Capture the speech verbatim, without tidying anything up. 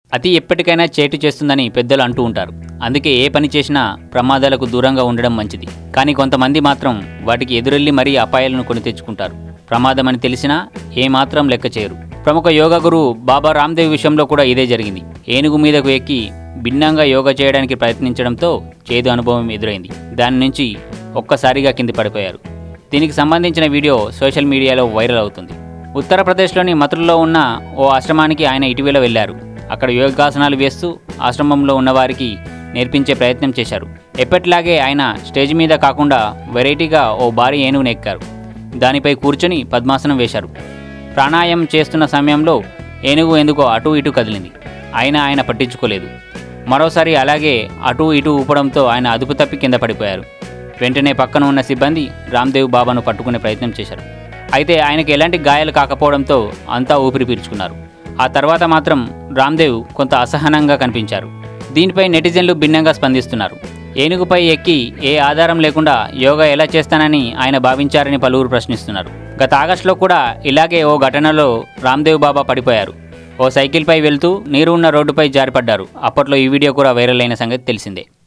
అతి ఎప్పటికైనా చేటు చేస్తుందని పెద్దలు అంటూ ఉంటారు. అందుకే ఏ పని చేసినా ప్రమాదాలకు దూరంగా ఉండడం మంచిది. కానీ కొంతమంది మాత్రం వాటికి ఎదురెళ్లి మరీ అపాయాలను కొని తెచ్చుకుంటారు. ప్రమాదమని తెలిసినా ఏమాత్రం లెక్క చేయరు. ప్రముఖ యోగా గురువు బాబా రామ్దేవ్ విషయంలో కూడా ఇదే జరిగింది. ఏనుగు మీదకు ఎక్కి భిన్నంగా యోగా చేయడానికి ప్రయత్నించడంతో చేదు అనుభవం ఎదురైంది. దాని నుంచి ఒక్కసారిగా కింది పడిపోయారు. దీనికి సంబంధించిన వీడియో సోషల్ మీడియాలో వైరల్ అవుతుంది. ఉత్తరప్రదేశ్లోని మథురలో ఉన్న ఓ ఆశ్రమానికి ఆయన ఇటీవల వెళ్లారు. అక్కడ యోగాసనాలు వేస్తూ ఆశ్రమంలో ఉన్నవారికి నేర్పించే ప్రయత్నం చేశారు. ఎప్పటిలాగే ఆయన స్టేజ్ మీద కాకుండా వెరైటీగా ఓ భారీ ఏనుగును ఎక్కారు. దానిపై కూర్చొని పద్మాసనం వేశారు. ప్రాణాయామం చేస్తున్న సమయంలో ఏనుగు ఎందుకో అటూ ఇటూ కదిలింది. అయినా ఆయన పట్టించుకోలేదు. మరోసారి అలాగే అటూ ఇటూ ఊపడంతో ఆయన అదుపు తప్పి కింద పడిపోయారు. వెంటనే పక్కన ఉన్న సిబ్బంది రామ్దేవ్ బాబాను పట్టుకునే ప్రయత్నం చేశారు. అయితే ఆయనకు ఎలాంటి గాయాలు కాకపోవడంతో అంతా ఊపిరి పీల్చుకున్నారు. ఆ తర్వాత మాత్రం రామ్దేవ్ కొంత అసహనంగా కనిపించారు. దీనిపై నెటిజన్లు భిన్నంగా స్పందిస్తున్నారు. ఏనుగుపై ఎక్కి ఏ ఆధారం లేకుండా యోగా ఎలా చేస్తానని ఆయన భావించారని పలువురు ప్రశ్నిస్తున్నారు. గత ఆగస్టులో కూడా ఇలాగే ఓ ఘటనలో రామ్దేవ్ బాబా పడిపోయారు. ఓ సైకిల్పై వెళ్తూ నీరు ఉన్న రోడ్డుపై జారిపడ్డారు. అప్పట్లో ఈ వీడియో కూడా వైరల్ అయిన సంగతి తెలిసిందే.